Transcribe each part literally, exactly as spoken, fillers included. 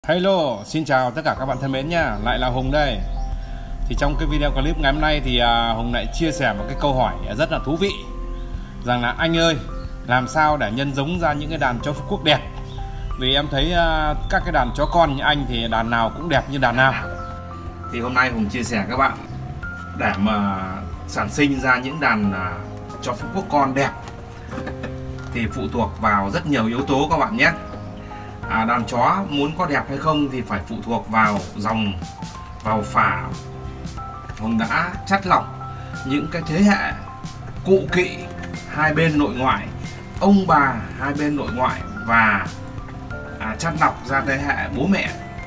Hello, xin chào tất cả các bạn thân mến nha, lại là Hùng đây. Thì trong cái video clip ngày hôm nay thì à, Hùng lại chia sẻ một cái câu hỏi rất là thú vị, rằng là anh ơi, làm sao để nhân giống ra những cái đàn chó Phú Quốc đẹp? Vì em thấy à, các cái đàn chó con như anh thì đàn nào cũng đẹp như đàn nào. Thì hôm nay Hùng chia sẻ các bạn, để mà sản sinh ra những đàn à, chó Phú Quốc con đẹp thì phụ thuộc vào rất nhiều yếu tố các bạn nhé. À, đàn chó muốn có đẹp hay không thì phải phụ thuộc vào dòng, vào phả. Hùng đã chắt lọc những cái thế hệ cụ kỵ hai bên nội ngoại, ông bà hai bên nội ngoại, và à, chắt lọc ra thế hệ bố mẹ.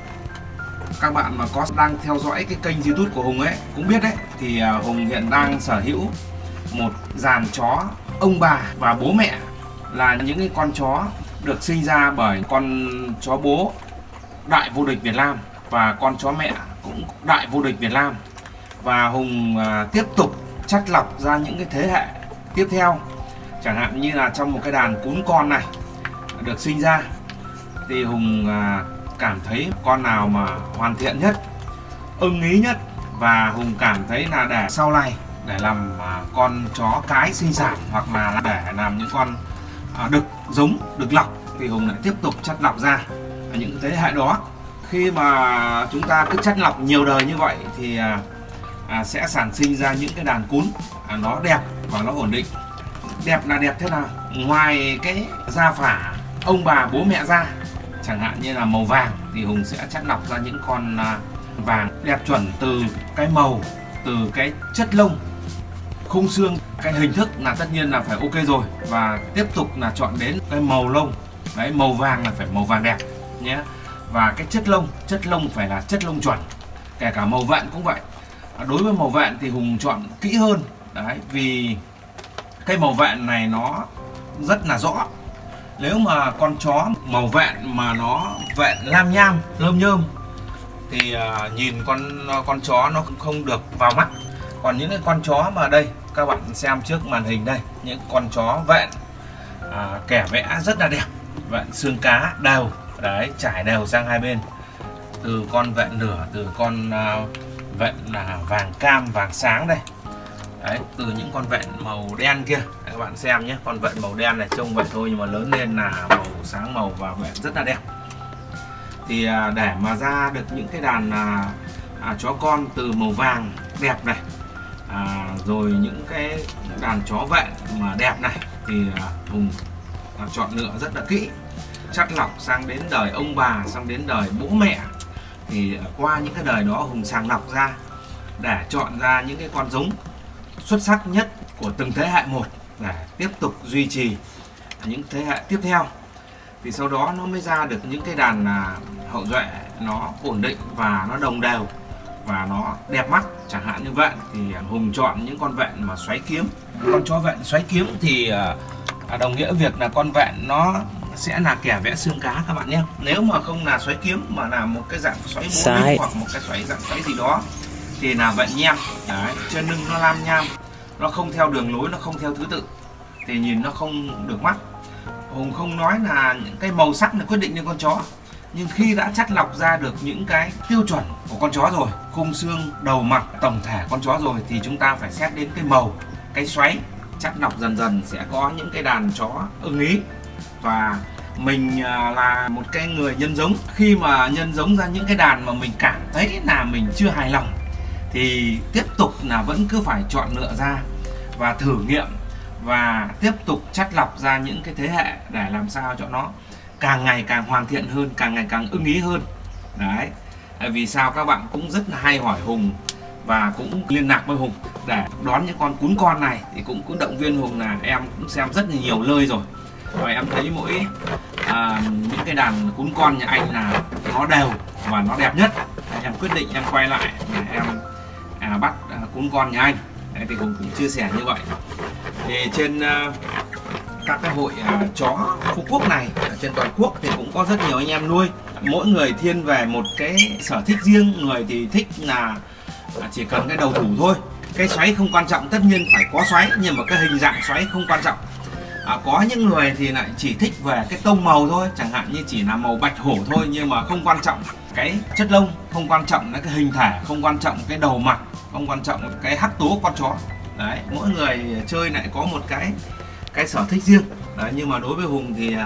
Các bạn mà có đang theo dõi cái kênh YouTube của Hùng ấy cũng biết đấy, thì à, Hùng hiện đang sở hữu một dàn chó ông bà và bố mẹ là những cái con chó được sinh ra bởi con chó bố đại vô địch Việt Nam và con chó mẹ cũng đại vô địch Việt Nam. Và Hùng à, tiếp tục chắt lọc ra những cái thế hệ tiếp theo. Chẳng hạn như là trong một cái đàn cún con này được sinh ra thì Hùng à, cảm thấy con nào mà hoàn thiện nhất, ưng ý nhất, và Hùng cảm thấy là để sau này để làm à, con chó cái sinh sản, hoặc là để làm những con à, đực giống, đực lọc, thì Hùng lại tiếp tục chắt lọc ra những thế hệ đó. Khi mà chúng ta cứ chắt lọc nhiều đời như vậy thì à, à, sẽ sản sinh ra những cái đàn cún à, nó đẹp và nó ổn định. Đẹp là đẹp thế nào? Ngoài cái da phả ông bà bố mẹ ra, chẳng hạn như là màu vàng, thì Hùng sẽ chắt lọc ra những con à, vàng đẹp chuẩn từ cái màu, từ cái chất lông, khung xương, cái hình thức là tất nhiên là phải ok rồi, và tiếp tục là chọn đến cái màu lông. Đấy, màu vàng là phải màu vàng đẹp nhé. Và cái chất lông, chất lông phải là chất lông chuẩn. Kể cả màu vẹn cũng vậy. Đối với màu vẹn thì Hùng chọn kỹ hơn. Đấy, vì cái màu vẹn này nó rất là rõ. Nếu mà con chó màu vẹn mà nó vẹn lam nham, lơm nhơm thì uh, nhìn con con chó nó cũng không được vào mắt. Còn những cái con chó mà đây, các bạn xem trước màn hình đây, những con chó vẹn à, kẻ vẽ rất là đẹp, vẹn xương cá đều, đấy, trải đều sang hai bên, từ con vẹn nửa, từ con uh, vẹn là vàng cam, vàng sáng đây, đấy, từ những con vẹn màu đen kia. Đấy, các bạn xem nhé, con vẹn màu đen này trông vậy thôi nhưng mà lớn lên là màu sáng màu và vẹn rất là đẹp. Thì uh, để mà ra được những cái đàn uh, à, chó con từ màu vàng đẹp này, à, rồi những cái đàn chó vẹn mà đẹp này, thì uh, Hùng uh, chọn lựa rất là kỹ, chắt lọc sang đến đời ông bà, sang đến đời bố mẹ. Thì uh, qua những cái đời đó Hùng sàng lọc ra để chọn ra những cái con giống xuất sắc nhất của từng thế hệ một, để tiếp tục duy trì những thế hệ tiếp theo. Thì sau đó nó mới ra được những cái đàn uh, hậu duệ nó ổn định và nó đồng đều và nó đẹp mắt. Chẳng hạn như vẹn thì Hùng chọn những con vẹn mà xoáy kiếm. Con chó vẹn xoáy kiếm thì uh, đồng nghĩa việc là con vẹn nó sẽ là kẻ vẽ xương cá các bạn nhé. Nếu mà không là xoáy kiếm mà là một cái dạng xoáy bố đinh hoặc một cái xoáy dạng xoáy gì đó thì là vẹn nhem. Đấy, trên lưng nó lam nham, nó không theo đường lối, nó không theo thứ tự, thì nhìn nó không được mắt. Hùng không nói là những cái màu sắc là quyết định lên con chó, nhưng khi đã chắt lọc ra được những cái tiêu chuẩn của con chó rồi, khung xương, đầu mặt, tổng thể con chó rồi, thì chúng ta phải xét đến cái màu, cái xoáy. Chắt lọc dần dần sẽ có những cái đàn chó ưng ý. Và mình là một cái người nhân giống, khi mà nhân giống ra những cái đàn mà mình cảm thấy là mình chưa hài lòng thì tiếp tục là vẫn cứ phải chọn lựa ra và thử nghiệm, và tiếp tục chắt lọc ra những cái thế hệ để làm sao cho nó càng ngày càng hoàn thiện hơn, càng ngày càng ưng ý hơn. Đấy, vì sao các bạn cũng rất là hay hỏi Hùng và cũng liên lạc với Hùng để đón những con cún con này, thì cũng cũng động viên Hùng là em cũng xem rất là nhiều nơi rồi, và em thấy mỗi à, những cái đàn cún con nhà anh là nó đều và nó đẹp nhất. Em quyết định em quay lại để em à, bắt à, cún con nhà anh. Đấy, thì Hùng cũng chia sẻ như vậy. Thì trên uh, các cái hội uh, chó Phú Quốc này trên toàn quốc thì cũng có rất nhiều anh em nuôi. Mỗi người thiên về một cái sở thích riêng. Người thì thích là chỉ cần cái đầu thủ thôi, cái xoáy không quan trọng, tất nhiên phải có xoáy nhưng mà cái hình dạng xoáy không quan trọng. À, có những người thì lại chỉ thích về cái tông màu thôi, chẳng hạn như chỉ là màu bạch hổ thôi, nhưng mà không quan trọng cái chất lông, không quan trọng là cái hình thể, không quan trọng cái đầu mặt, không quan trọng cái hắc tố con chó. Đấy, mỗi người chơi lại có một cái cái sở thích riêng. Đấy, nhưng mà đối với Hùng thì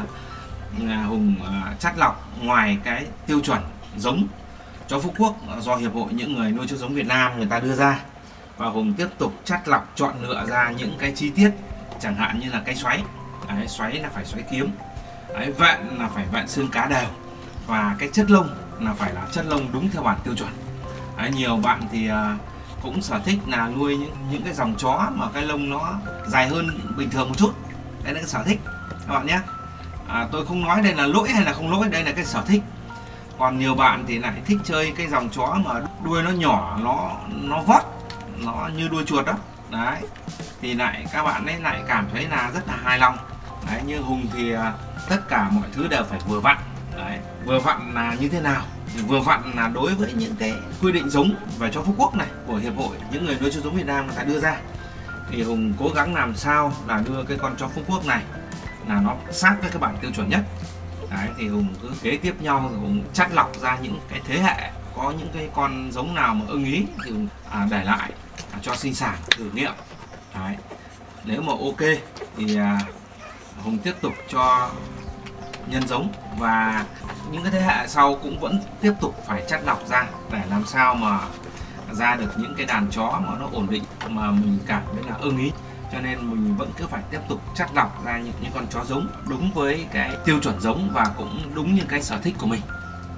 Hùng chắt lọc ngoài cái tiêu chuẩn giống chó Phú Quốc do Hiệp hội những người nuôi chó giống Việt Nam người ta đưa ra, và Hùng tiếp tục chắt lọc chọn lựa ra những cái chi tiết, chẳng hạn như là cái xoáy. Đấy, xoáy là phải xoáy kiếm. Đấy, vẹn là phải vẹn xương cá đều, và cái chất lông là phải là chất lông đúng theo bản tiêu chuẩn. Đấy, nhiều bạn thì cũng sở thích là nuôi những những cái dòng chó mà cái lông nó dài hơn bình thường một chút. Đấy là cái sở thích các bạn nhé. À, tôi không nói đây là lỗi hay là không lỗi, đây là cái sở thích. Còn nhiều bạn thì lại thích chơi cái dòng chó mà đuôi nó nhỏ, nó nó vót, nó như đuôi chuột đó. Đấy, thì lại các bạn ấy lại cảm thấy là rất là hài lòng. Đấy, như Hùng thì uh, tất cả mọi thứ đều phải vừa vặn. Đấy, vừa vặn là như thế nào? Thì vừa vặn là đối với những cái quy định giống về chó Phú Quốc này của Hiệp hội những người nuôi chó giống Việt Nam người ta đưa ra, thì Hùng cố gắng làm sao là đưa cái con chó Phú Quốc này là nó sát với cái bản tiêu chuẩn nhất. Đấy, thì Hùng cứ kế tiếp nhau rồi Hùng chắt lọc ra những cái thế hệ, có những cái con giống nào mà ưng ý thì Hùng à, để lại à, cho sinh sản thử nghiệm. Đấy, nếu mà ok thì à, Hùng tiếp tục cho nhân giống, và những cái thế hệ sau cũng vẫn tiếp tục phải chắt lọc ra để làm sao mà ra được những cái đàn chó mà nó ổn định mà mình cảm thấy là ưng ý. Cho nên mình vẫn cứ phải tiếp tục chắt lọc ra những, những con chó giống đúng với cái tiêu chuẩn giống và cũng đúng như cái sở thích của mình.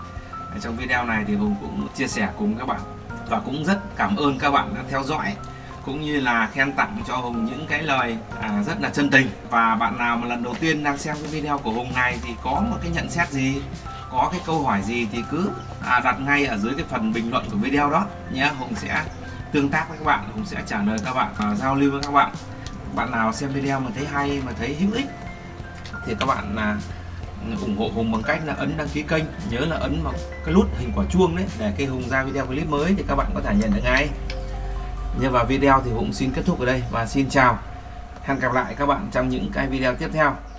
Ở trong video này thì Hùng cũng chia sẻ cùng các bạn, và cũng rất cảm ơn các bạn đã theo dõi cũng như là khen tặng cho Hùng những cái lời à, rất là chân tình. Và bạn nào mà lần đầu tiên đang xem cái video của Hùng này thì có một cái nhận xét gì, có cái câu hỏi gì thì cứ à, đặt ngay ở dưới cái phần bình luận của video đó nhé. Hùng sẽ tương tác với các bạn, Hùng sẽ trả lời các bạn và giao lưu với các bạn. Bạn nào xem video mà thấy hay, mà thấy hữu ích thì các bạn là ủng hộ Hùng bằng cách là ấn đăng ký kênh, nhớ là ấn vào cái nút hình quả chuông đấy để khi Hùng ra video clip mới thì các bạn có thể nhận được ngay. Như vào video thì Hùng xin kết thúc ở đây và xin chào. Hẹn gặp lại các bạn trong những cái video tiếp theo.